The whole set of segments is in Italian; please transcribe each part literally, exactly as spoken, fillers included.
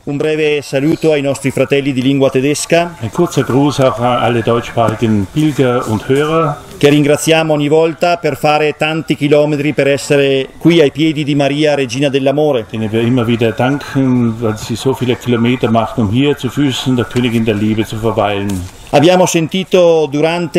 Un breve saluto ai nostri fratelli di lingua tedesca. Ein kurzer Gruß auch an alle deutschsprachigen Pilger und Hörer, Che ringraziamo ogni volta per fare tanti chilometri per essere qui ai piedi di Maria, Regina dell'Amore. denen wir immer wieder danken, weil sie so viele Kilometer machen, um hier zu Füßen der Königin der Liebe zu verweilen. Abbiamo sentito durante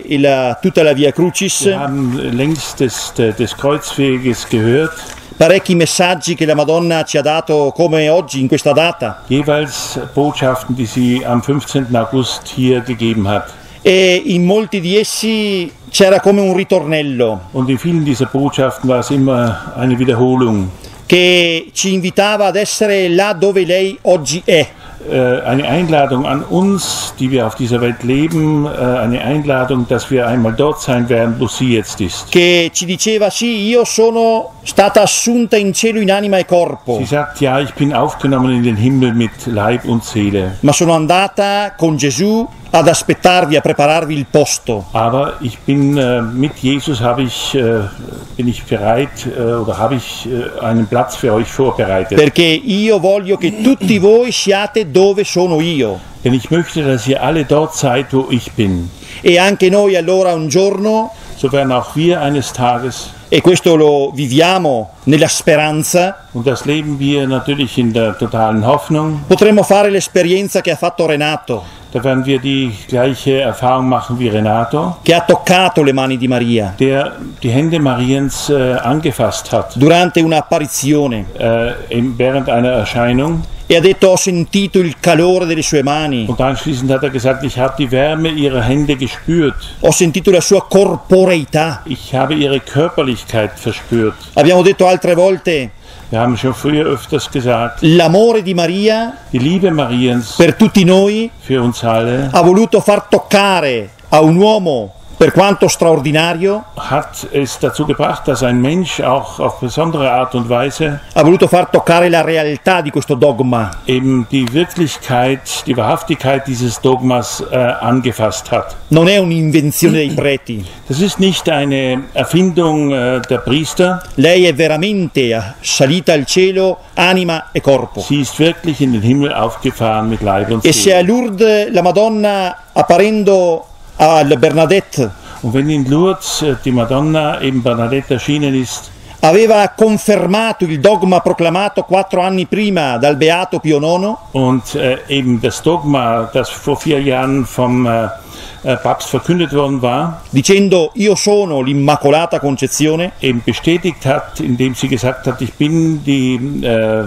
il, tutta la Via Crucis Wir haben längst des, des Kreuzweges gehört, parecchi messaggi che la Madonna ci ha dato come oggi in questa data, jeweils Botschaften, die sie am fünfzehnten August hier gegeben hat. e in molti di essi c'era come un ritornello Und in vielen dieser Botschaften war es immer eine Wiederholung, che ci invitava ad essere là dove lei oggi è. äh, eine Einladung an uns, die wir auf dieser Welt leben, äh, eine Einladung, dass wir einmal dort sein werden, wo sie jetzt ist. Che ci diceva: sì, io sono stata assunta in cielo in anima e corpo, Sie sagt, ja, ich bin aufgenommen in den Himmel mit Leib und Seele, ma sono andata con Gesù ad aspettarvi, a prepararvi il posto. aber ich bin äh, mit Jesus habe ich äh, bin ich bereit äh, oder habe ich äh, einen Platz für euch vorbereitet. Perché io voglio che tutti voi siate dove sono io. Denn ich möchte, dass ihr alle dort seid, wo ich bin. E anche noi allora un giorno, So werden auch wir eines Tages, e questo lo viviamo nella speranza, und das leben wir natürlich in der totalen Hoffnung, potremo fare l'esperienza che ha fatto Renato, da werden wir die gleiche Erfahrung machen wie Renato, che ha toccato le mani di Maria der die Hände Mariens äh, angefasst hat durante un'apparizione äh, in, während einer Erscheinung. e ha detto: ho sentito il calore delle sue mani, Und anschließend hat er gesagt, ich habe die Wärme ihrer Hände gespürt. ho sentito la sua corporeità. Ich habe ihre Körperlichkeit verspürt. Abbiamo detto altre volte: Wir haben schon früher öfters gesagt, l'amore di Maria die Liebe Mariens per tutti noi für uns alle ha voluto far toccare a un uomo, per quanto straordinario, hat es dazu gebracht, dass ein Mensch auch auf besondere Art und Weise ha voluto far toccare la realtà di questo dogma. eben die Wirklichkeit, die Wahrhaftigkeit dieses Dogmas äh, angefasst hat. Non è un'invenzione dei preti. Das ist nicht eine Erfindung äh, der Priester. Lei è veramente salita al cielo, anima e corpo. Sie ist wirklich in den Himmel aufgefahren mit Leib und E se a Seele. Lourdes la Madonna, apparendo al Bernadette, Und wenn in Lourdes äh, die Madonna eben Bernadette erschienen ist, aveva confermato il dogma proclamato quattro anni prima dal Beato Pio nono, und äh, eben das Dogma, das vor vier Jahren vom äh, äh, Papst verkündet worden war, dicendo: io sono l'Immacolata Concezione, eben bestätigt hat, indem sie gesagt hat, ich bin die, äh,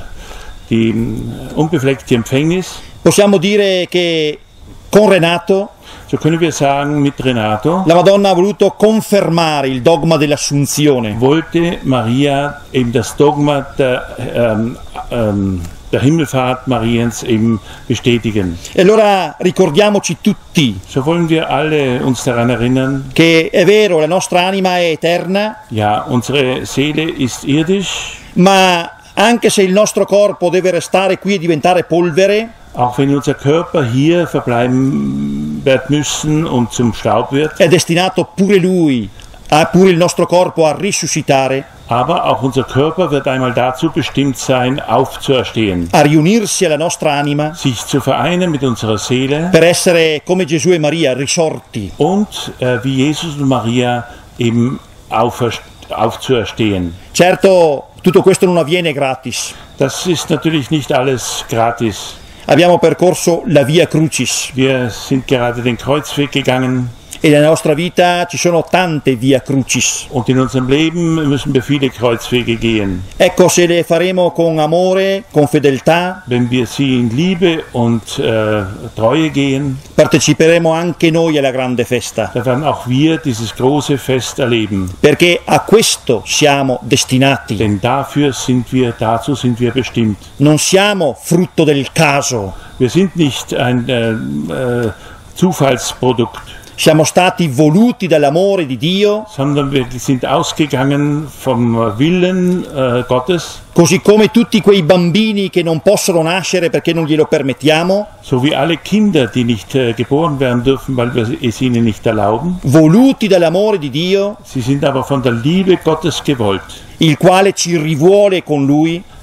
die unbefleckte Empfängnis, possiamo dire che con Renato so können wir sagen, mit Renato la Madonna ha voluto confermare il dogma dell'Assunzione. wollte Maria eben das Dogma der, ähm, ähm, der Himmelfahrt Mariens eben bestätigen. E allora ricordiamoci tutti So wollen wir alle uns daran erinnern, che è vero, la nostra anima è eterna, ja, unsere Seele ist irdisch, ma anche se il nostro corpo deve restare qui e diventare polvere, auch wenn unser Körper hier verbleiben wird müssen und zum Staub wird, è destinato pure lui, a, pure il nostro corpo, a risuscitare, aber auch unser Körper wird einmal dazu bestimmt sein, aufzuerstehen, a riunirsi alla nostra anima sich zu vereinen mit unserer Seele per essere come Gesù e Maria risorti. und äh, wie Jesus und Maria eben auferst- aufzuerstehen. Certo, tutto questo non avviene gratis. Das ist natürlich nicht alles gratis. Abbiamo percorso la Via Crucis Wir sind gerade den Kreuzweg gegangen e nella nostra vita ci sono tante Via Crucis. und in unserem Leben müssen wir viele Kreuzwege gehen. Ecco, se le faremo con amore, con fedeltà, Wenn wir sie in Liebe und äh, Treue gehen, parteciperemo anche noi alla grande festa, da werden auch wir dieses große Fest erleben. perché a questo siamo destinati. Denn dafür sind wir, dazu sind wir bestimmt. Non siamo frutto del caso, Wir sind nicht ein äh, äh, Zufallsprodukt, siamo stati voluti dall'amore di Dio, sondern wir sind ausgegangen vom Willen äh, Gottes, così come tutti quei bambini che non possono nascere perché non glielo permettiamo, so wie alle Kinder, die nicht äh, geboren werden dürfen, weil wir es ihnen nicht erlauben. voluti dall'amore di Dio, Sie sind aber von der Liebe Gottes gewollt, il quale ci rivuole con Lui,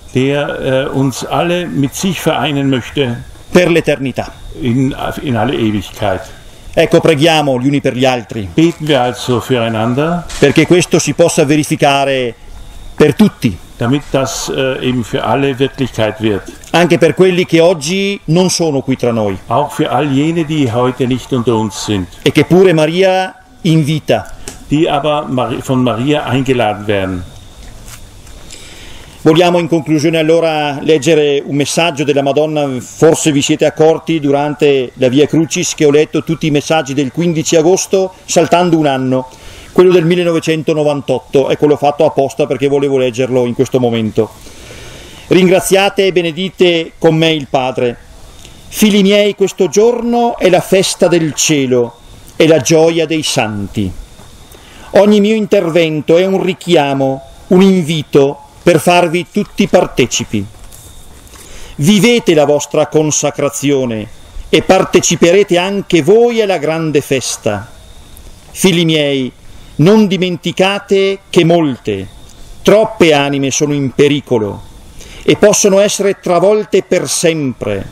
der äh, uns alle mit sich vereinen möchte per l'eternità. in, in alle Ewigkeit. Ecco, preghiamo gli uni per gli altri, Beten wir also füreinander, perché questo si possa verificare per tutti, damit das äh, eben für alle Wirklichkeit wird. anche per quelli che oggi non sono qui tra noi Auch für all jene, die heute nicht unter uns sind, e che pure Maria invita. die aber Mari- von Maria eingeladen werden. Vogliamo in conclusione allora leggere un messaggio della Madonna. Forse vi siete accorti durante la Via Crucis che ho letto tutti i messaggi del quindici agosto saltando un anno, quello del millenovecentonovantotto, ecco, l'ho fatto apposta perché volevo leggerlo in questo momento. Ringraziate e benedite con me il Padre. Figli miei, questo giorno è la festa del cielo, è la gioia dei santi. Ogni mio intervento è un richiamo, un invito per farvi tutti partecipi. Vivete la vostra consacrazione e parteciperete anche voi alla grande festa. Figli miei, non dimenticate che molte, troppe anime sono in pericolo e possono essere travolte per sempre.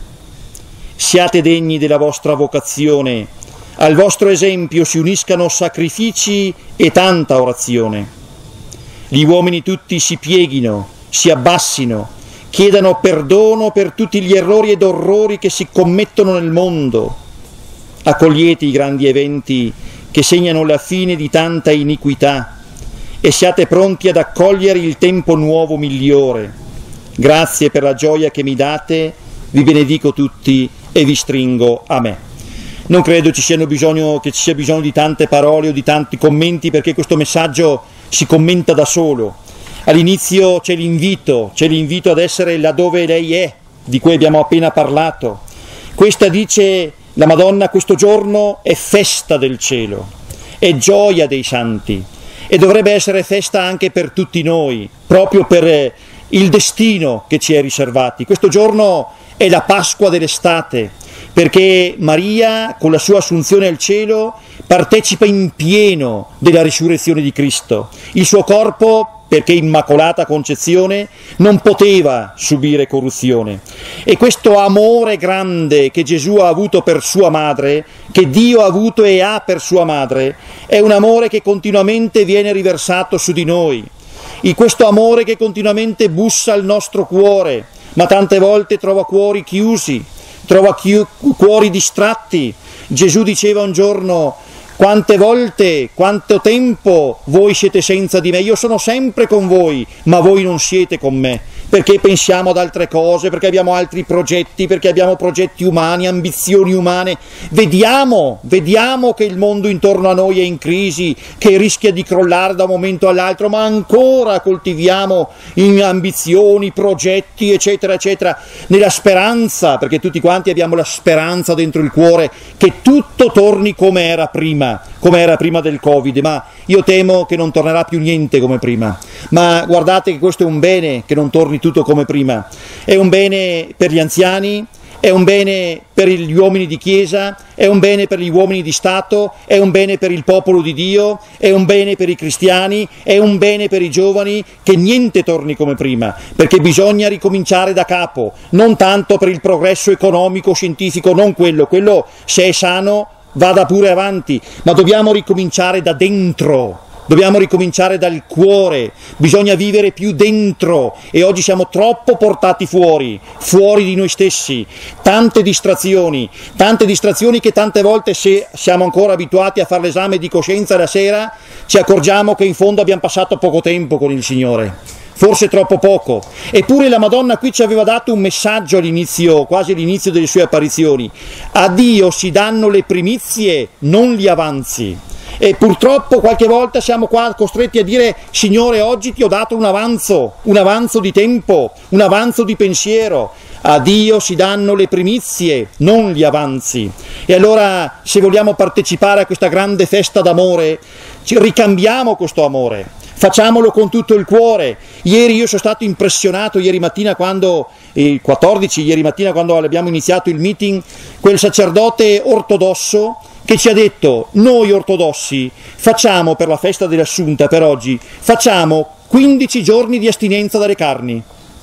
Siate degni della vostra vocazione, al vostro esempio si uniscano sacrifici e tanta orazione. Gli uomini tutti si pieghino, si abbassino, chiedano perdono per tutti gli errori ed orrori che si commettono nel mondo. Accogliete i grandi eventi che segnano la fine di tanta iniquità e siate pronti ad accogliere il tempo nuovo migliore. Grazie per la gioia che mi date, vi benedico tutti e vi stringo a me. Non credo ci siano bisogno, che ci sia bisogno di tante parole o di tanti commenti, perché questo messaggio si commenta da solo. All'inizio c'è l'invito, c'è l'invito ad essere laddove lei è, di cui abbiamo appena parlato. Questa, dice la Madonna, questo giorno è festa del cielo, è gioia dei santi e dovrebbe essere festa anche per tutti noi, proprio per il destino che ci è riservato. Questo giorno è la Pasqua dell'estate, perché Maria, con la sua assunzione al cielo, partecipa in pieno della risurrezione di Cristo. Il suo corpo, perché Immacolata Concezione, non poteva subire corruzione. E questo amore grande che Gesù ha avuto per sua madre, che Dio ha avuto e ha per sua madre, è un amore che continuamente viene riversato su di noi. E questo amore che continuamente bussa al nostro cuore, ma tante volte trova cuori chiusi, trova chi- cuori distratti. Gesù diceva un giorno: quante volte, quanto tempo voi siete senza di me? Io sono sempre con voi, ma voi non siete con me, perché pensiamo ad altre cose, perché abbiamo altri progetti, perché abbiamo progetti umani, ambizioni umane. Vediamo, vediamo che il mondo intorno a noi è in crisi, che rischia di crollare da un momento all'altro, ma ancora coltiviamo in ambizioni, progetti, eccetera, eccetera, nella speranza, perché tutti quanti abbiamo la speranza dentro il cuore che tutto torni come era prima, come era prima del Covid, ma io temo che non tornerà più niente come prima. Ma guardate che questo è un bene, che non torni tutto come prima. È un bene per gli anziani, è un bene per gli uomini di Chiesa, è un bene per gli uomini di Stato, è un bene per il popolo di Dio, è un bene per i cristiani, è un bene per i giovani, che niente torni come prima, perché bisogna ricominciare da capo, non tanto per il progresso economico, scientifico, non quello, quello se è sano vada pure avanti, ma dobbiamo ricominciare da dentro, dobbiamo ricominciare dal cuore, bisogna vivere più dentro e oggi siamo troppo portati fuori, fuori di noi stessi, tante distrazioni, tante distrazioni che tante volte, se siamo ancora abituati a fare l'esame di coscienza la sera, ci accorgiamo che in fondo abbiamo passato poco tempo con il Signore. Forse troppo poco. Eppure la Madonna qui ci aveva dato un messaggio all'inizio, quasi all'inizio delle sue apparizioni. A Dio si danno le primizie, non gli avanzi. E purtroppo qualche volta siamo qua costretti a dire: Signore, oggi ti ho dato un avanzo, un avanzo di tempo, un avanzo di pensiero. A Dio si danno le primizie, non gli avanzi. E allora, se vogliamo partecipare a questa grande festa d'amore, ci ricambiamo questo amore, facciamolo con tutto il cuore. Ieri io sono stato impressionato, ieri mattina quando, il quattordici, ieri mattina quando abbiamo iniziato il meeting, quel sacerdote ortodosso che ci ha detto: noi ortodossi facciamo per la festa dell'Assunta, per oggi, facciamo quindici giorni di astinenza dalle carni,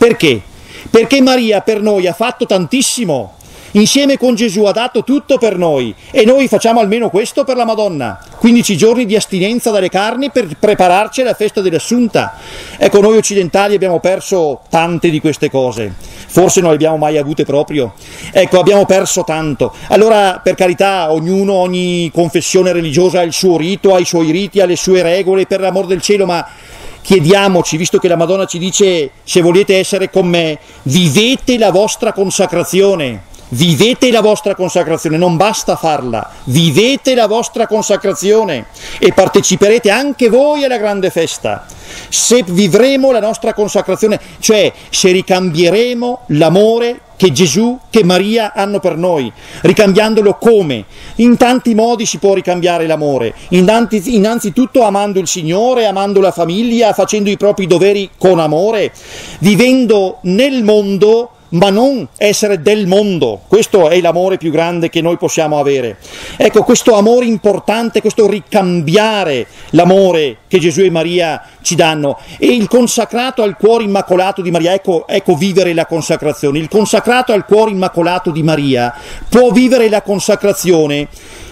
Perché? Perché Maria per noi ha fatto tantissimo. Insieme con Gesù ha dato tutto per noi e noi facciamo almeno questo per la Madonna, quindici giorni di astinenza dalle carni per prepararci alla festa dell'Assunta. Ecco, noi occidentali abbiamo perso tante di queste cose, forse non le abbiamo mai avute proprio, ecco, abbiamo perso tanto. Allora, per carità, ognuno, ogni confessione religiosa ha il suo rito, ha i suoi riti, ha le sue regole, per l'amor del cielo, ma chiediamoci, visto che la Madonna ci dice: se volete essere con me, vivete la vostra consacrazione. Vivete la vostra consacrazione, non basta farla, vivete la vostra consacrazione e parteciperete anche voi alla grande festa. Se vivremo la nostra consacrazione, cioè se ricambieremo l'amore che Gesù, che Maria hanno per noi, ricambiandolo come? In tanti modi si può ricambiare l'amore, innanzitutto amando il Signore, amando la famiglia, facendo i propri doveri con amore, vivendo nel mondo, ma non essere del mondo. Questo è l'amore più grande che noi possiamo avere. Ecco, questo amore importante, questo ricambiare l'amore che Gesù e Maria ci danno, e il consacrato al cuore immacolato di Maria, ecco, ecco vivere la consacrazione. Il consacrato al cuore immacolato di Maria può vivere la consacrazione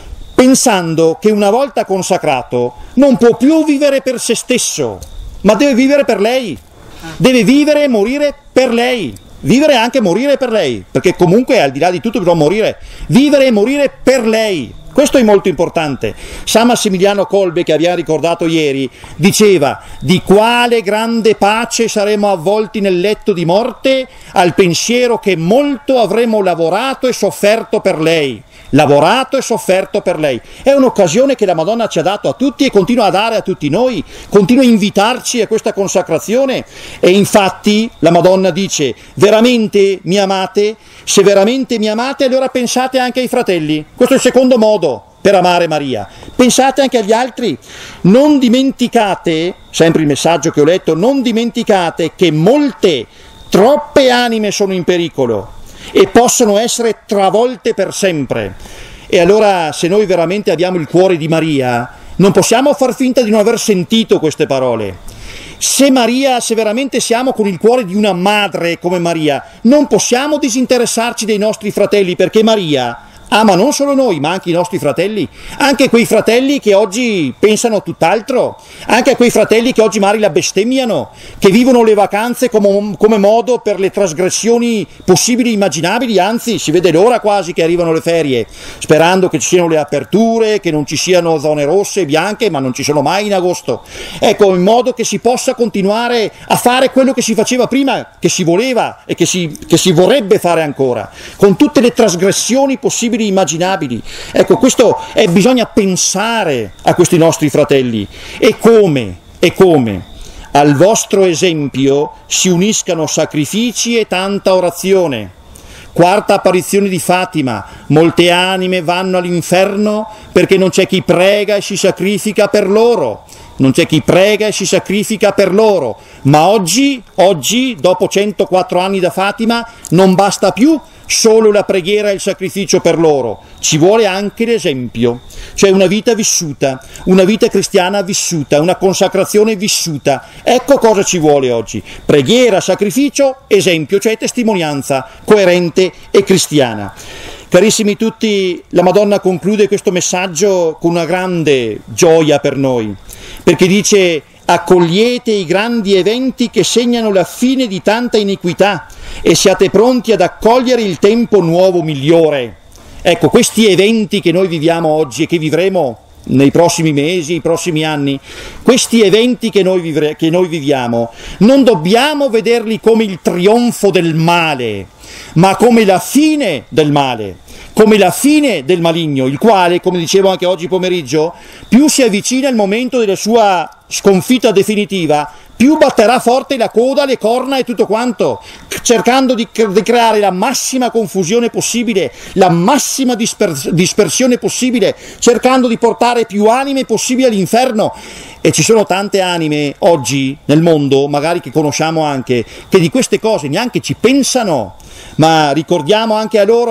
pensando che una volta consacrato non può più vivere per se stesso, ma deve vivere per lei, deve vivere e morire per lei. Vivere e anche morire per lei, perché comunque al di là di tutto bisogna morire, vivere e morire per lei. Questo è molto importante. San Massimiliano Kolbe, che abbiamo ricordato ieri, diceva: di quale grande pace saremo avvolti nel letto di morte al pensiero che molto avremo lavorato e sofferto per lei. Lavorato e sofferto per lei. È un'occasione che la Madonna ci ha dato a tutti e continua a dare a tutti noi, continua a invitarci a questa consacrazione. E infatti la Madonna dice: veramente mi amate? Se veramente mi amate, allora pensate anche ai fratelli. Questo è il secondo modo per amare Maria. Pensate anche agli altri. Non dimenticate, sempre il messaggio che ho letto, non dimenticate che molte, troppe anime sono in pericolo e possono essere travolte per sempre. E allora, se noi veramente abbiamo il cuore di Maria, non possiamo far finta di non aver sentito queste parole. Se Maria, se veramente siamo con il cuore di una madre come Maria, non possiamo disinteressarci dei nostri fratelli, perché Maria ama non solo noi, ma anche i nostri fratelli, anche quei fratelli che oggi pensano tutt'altro, anche a quei fratelli che oggi magari la bestemmiano, che vivono le vacanze come, come modo per le trasgressioni possibili e immaginabili, anzi si vede l'ora quasi che arrivano le ferie, sperando che ci siano le aperture, che non ci siano zone rosse e bianche, ma non ci sono mai in agosto. Ecco, in modo che si possa continuare a fare quello che si faceva prima, che si voleva e che si, che si vorrebbe fare ancora, con tutte le trasgressioni possibili immaginabili. Ecco, questo è, bisogna pensare a questi nostri fratelli e come, e come al vostro esempio si uniscano sacrifici e tanta orazione. Quarta apparizione di Fatima: molte anime vanno all'inferno perché non c'è chi prega e si sacrifica per loro. Non c'è chi prega e si sacrifica per loro. Ma oggi, oggi, dopo centoquattro anni da Fatima, non basta più solo la preghiera e il sacrificio per loro, ci vuole anche l'esempio, cioè una vita vissuta, una vita cristiana vissuta, una consacrazione vissuta. Ecco cosa ci vuole oggi: preghiera, sacrificio, esempio, cioè testimonianza coerente e cristiana. Carissimi tutti, la Madonna conclude questo messaggio con una grande gioia per noi, perché dice: accogliete i grandi eventi che segnano la fine di tanta iniquità e siate pronti ad accogliere il tempo nuovo migliore. Ecco, questi eventi che noi viviamo oggi e che vivremo nei prossimi mesi, i prossimi anni, questi eventi che noi, vivre- che noi viviamo, non dobbiamo vederli come il trionfo del male, ma come la fine del male, come la fine del maligno, il quale, come dicevo anche oggi pomeriggio, più si avvicina il momento della sua sconfitta definitiva, più batterà forte la coda, le corna e tutto quanto, cercando di, di creare la massima confusione possibile, la massima dispers- dispersione possibile, cercando di portare più anime possibili all'inferno. E ci sono tante anime oggi nel mondo, magari che conosciamo anche, che di queste cose neanche ci pensano, ma ricordiamo anche a loro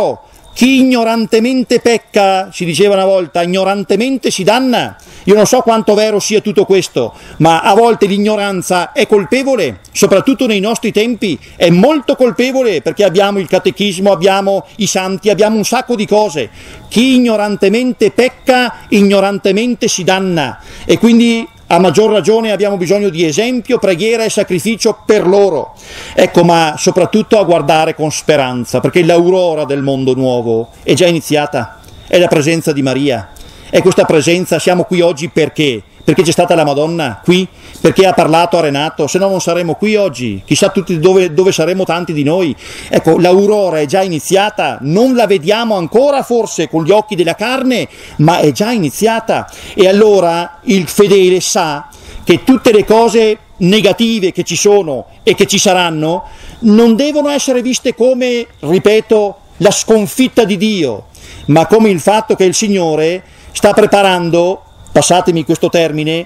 chi ignorantemente pecca, si diceva una volta, ignorantemente si danna. Io non so quanto vero sia tutto questo, ma a volte l'ignoranza è colpevole, soprattutto nei nostri tempi, è molto colpevole, perché abbiamo il catechismo, abbiamo i santi, abbiamo un sacco di cose. Chi ignorantemente pecca, ignorantemente si danna, e quindi a maggior ragione abbiamo bisogno di esempio, preghiera e sacrificio per loro. Ecco, ma soprattutto a guardare con speranza, perché l'aurora del mondo nuovo è già iniziata, è la presenza di Maria. E questa presenza, siamo qui oggi perché? Perché c'è stata la Madonna qui, perché ha parlato a Renato, se no non saremmo qui oggi, chissà tutti dove, dove saremmo tanti di noi. Ecco, l'aurora è già iniziata, non la vediamo ancora forse con gli occhi della carne, ma è già iniziata, e allora il fedele sa che tutte le cose negative che ci sono e che ci saranno non devono essere viste come, ripeto, la sconfitta di Dio, ma come il fatto che il Signore sta preparando, passatemi questo termine,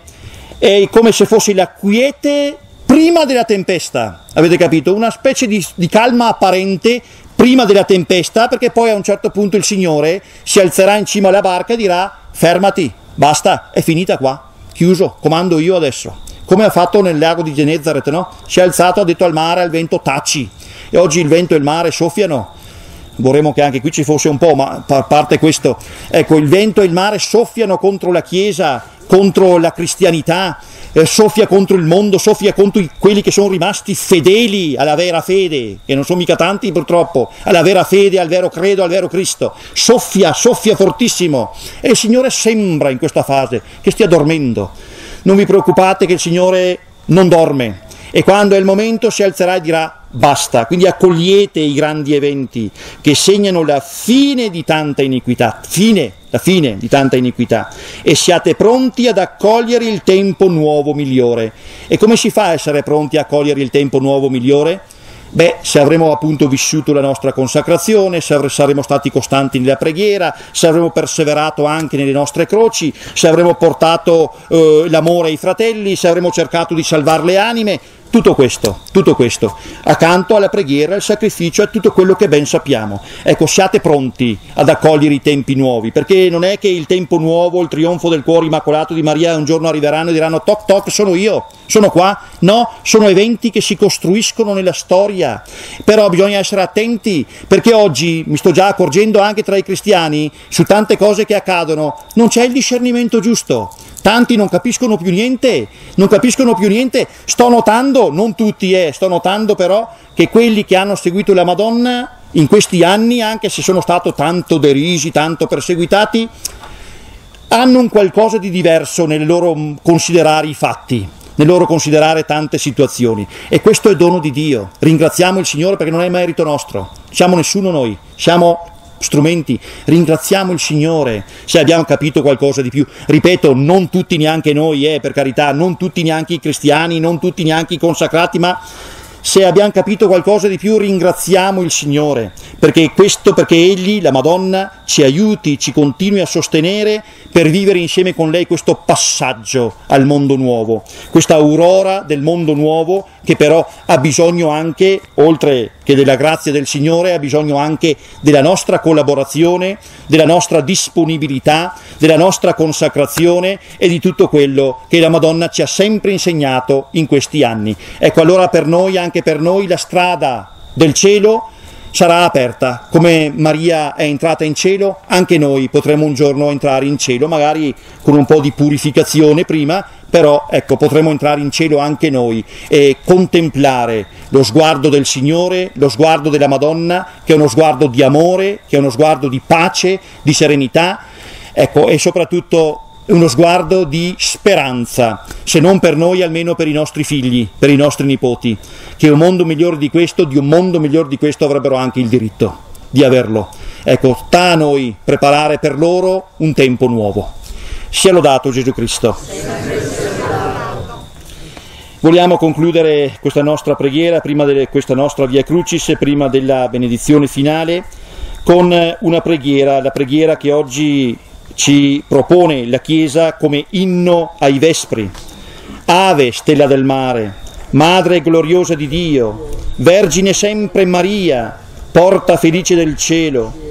è come se fosse la quiete prima della tempesta, avete capito? Una specie di, di calma apparente prima della tempesta, perché poi a un certo punto il Signore si alzerà in cima alla barca e dirà: fermati, basta, è finita qua, chiuso, comando io adesso. Come ha fatto nel lago di Genezaret, no? Si è alzato, ha detto al mare, al vento, taci, e oggi il vento e il mare soffiano. Vorremmo che anche qui ci fosse un po', ma a parte questo, ecco, il vento e il mare soffiano contro la Chiesa, contro la cristianità, eh, soffia contro il mondo, soffia contro i, quelli che sono rimasti fedeli alla vera fede, che non sono mica tanti purtroppo, alla vera fede, al vero credo, al vero Cristo. Soffia, soffia fortissimo, e il Signore sembra in questa fase che stia dormendo. Non vi preoccupate che il Signore non dorme, e quando è il momento si alzerà e dirà: basta. Quindi accogliete i grandi eventi che segnano la fine di tanta iniquità, fine, la fine di tanta iniquità, e siate pronti ad accogliere il tempo nuovo migliore. E come si fa a essere pronti a accogliere il tempo nuovo migliore? Beh, se avremo appunto vissuto la nostra consacrazione, se saremo stati costanti nella preghiera, se avremo perseverato anche nelle nostre croci, se avremo portato eh, l'amore ai fratelli, se avremo cercato di salvare le anime. Tutto questo, tutto questo, accanto alla preghiera, al sacrificio, a tutto quello che ben sappiamo. Ecco, siate pronti ad accogliere i tempi nuovi, perché non è che il tempo nuovo, il trionfo del cuore immacolato di Maria un giorno arriveranno e diranno: toc toc, sono io, sono qua. No, sono eventi che si costruiscono nella storia, però bisogna essere attenti, perché oggi, mi sto già accorgendo anche tra i cristiani, su tante cose che accadono, non c'è il discernimento giusto. Tanti non capiscono più niente, non capiscono più niente. Sto notando, non tutti, eh, sto notando però che quelli che hanno seguito la Madonna in questi anni, anche se sono stati tanto derisi, tanto perseguitati, hanno un qualcosa di diverso nel loro considerare i fatti, nel loro considerare tante situazioni. E questo è dono di Dio. Ringraziamo il Signore, perché non è merito nostro. Siamo nessuno noi, siamo strumenti. Ringraziamo il Signore se abbiamo capito qualcosa di più. Ripeto, non tutti, neanche noi, eh, per carità, non tutti neanche i cristiani, non tutti neanche i consacrati, ma se abbiamo capito qualcosa di più ringraziamo il Signore, perché questo, perché Egli, la Madonna, ci aiuti, ci continui a sostenere per vivere insieme con lei questo passaggio al mondo nuovo, questa aurora del mondo nuovo, che però ha bisogno anche, oltre che della grazia del Signore, ha bisogno anche della nostra collaborazione, della nostra disponibilità, della nostra consacrazione e di tutto quello che la Madonna ci ha sempre insegnato in questi anni. Ecco, allora per noi, anche per noi, la strada del cielo sarà aperta. Come Maria è entrata in cielo, anche noi potremo un giorno entrare in cielo, magari con un po' di purificazione prima, però ecco, potremo entrare in cielo anche noi e contemplare lo sguardo del Signore, lo sguardo della Madonna, che è uno sguardo di amore, che è uno sguardo di pace, di serenità, ecco, e soprattutto uno sguardo di speranza, se non per noi almeno per i nostri figli, per i nostri nipoti, che un mondo migliore di questo, di un mondo migliore di questo avrebbero anche il diritto di averlo. Ecco, sta a noi preparare per loro un tempo nuovo. Sia lodato Gesù Cristo. Vogliamo concludere questa nostra preghiera, prima di questa nostra Via Crucis, prima della benedizione finale, con una preghiera, la preghiera che oggi ci propone la Chiesa come inno ai Vespri. Ave, stella del mare, Madre gloriosa di Dio, Vergine sempre Maria, porta felice del cielo,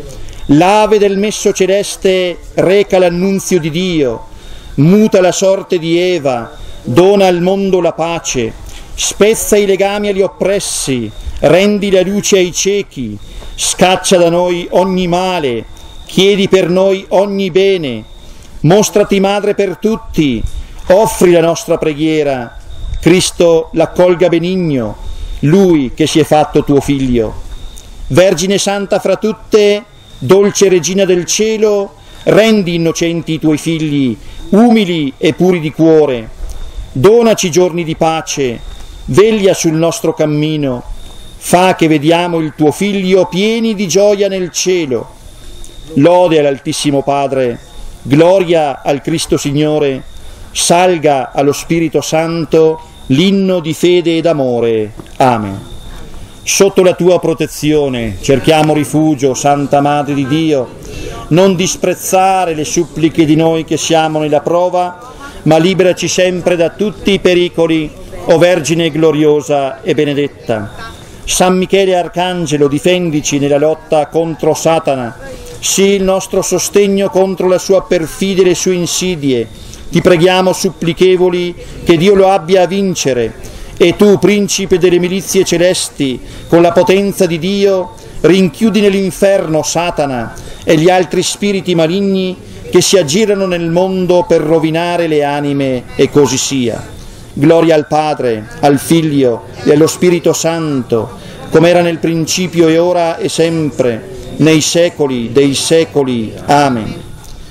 L'ave del messo celeste reca l'annunzio di Dio, muta la sorte di Eva, dona al mondo la pace, spezza i legami agli oppressi, rendi la luce ai ciechi, scaccia da noi ogni male, chiedi per noi ogni bene, mostrati madre per tutti, offri la nostra preghiera, Cristo l'accolga benigno, Lui che si è fatto tuo figlio. Vergine santa fra tutte, dolce regina del cielo, rendi innocenti i tuoi figli, umili e puri di cuore, donaci giorni di pace, veglia sul nostro cammino, fa che vediamo il tuo figlio pieni di gioia nel cielo. Lode all'Altissimo Padre, gloria al Cristo Signore, salga allo Spirito Santo l'inno di fede ed amore. Amen. Sotto la tua protezione cerchiamo rifugio, Santa Madre di Dio. Non disprezzare le suppliche di noi che siamo nella prova, ma liberaci sempre da tutti i pericoli, o Vergine gloriosa e benedetta. San Michele Arcangelo, difendici nella lotta contro Satana, sii il nostro sostegno contro la sua perfidia e le sue insidie. Ti preghiamo supplichevoli che Dio lo abbia a vincere, e tu, principe delle milizie celesti, con la potenza di Dio, rinchiudi nell'inferno Satana e gli altri spiriti maligni che si aggirano nel mondo per rovinare le anime, e così sia. Gloria al Padre, al Figlio e allo Spirito Santo, come era nel principio e ora e sempre, nei secoli dei secoli. Amen.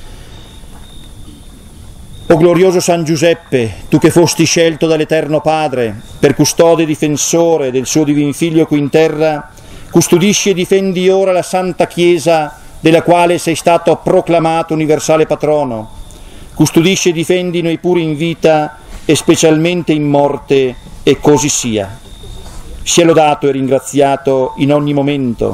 O glorioso San Giuseppe, tu che fosti scelto dall'Eterno Padre per custode e difensore del suo divin Figlio qui in terra, custodisci e difendi ora la Santa Chiesa della quale sei stato proclamato universale patrono. Custodisci e difendi noi pure in vita e specialmente in morte, e così sia. Sia lodato e ringraziato in ogni momento.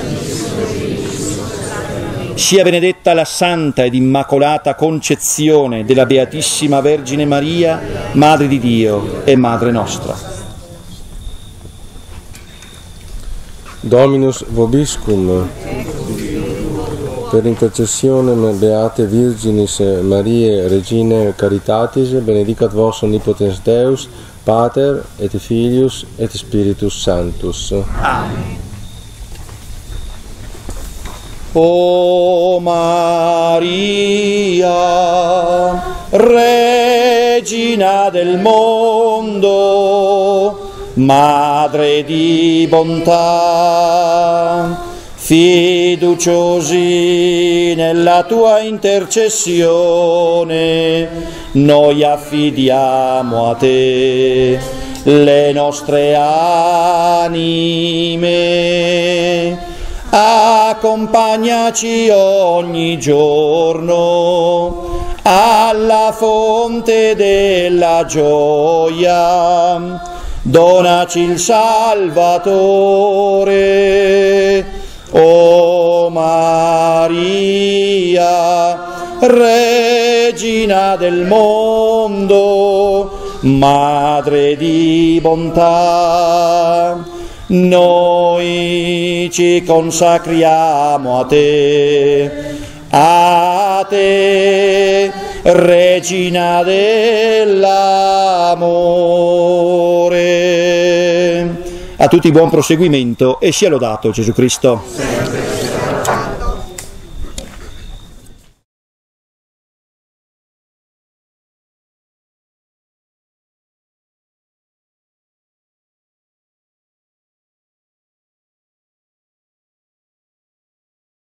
Sia benedetta la santa ed immacolata concezione della Beatissima Vergine Maria, Madre di Dio e Madre nostra. Dominus vobiscum, per intercessione Beate Virginis Mariae Regine Caritatis, benedicat vos omnipotens Deus, Pater et Filius et Spiritus Sanctus. Amen. O Maria, Regina del mondo, Madre di bontà, fiduciosi nella tua intercessione, noi affidiamo a te le nostre anime. Accompagnaci ogni giorno alla fonte della gioia, donaci il Salvatore. O Maria, Regina del mondo, Madre di bontà, noi ci consacriamo a te, a te, Regina dell'amore. A tutti buon proseguimento e sia lodato Gesù Cristo.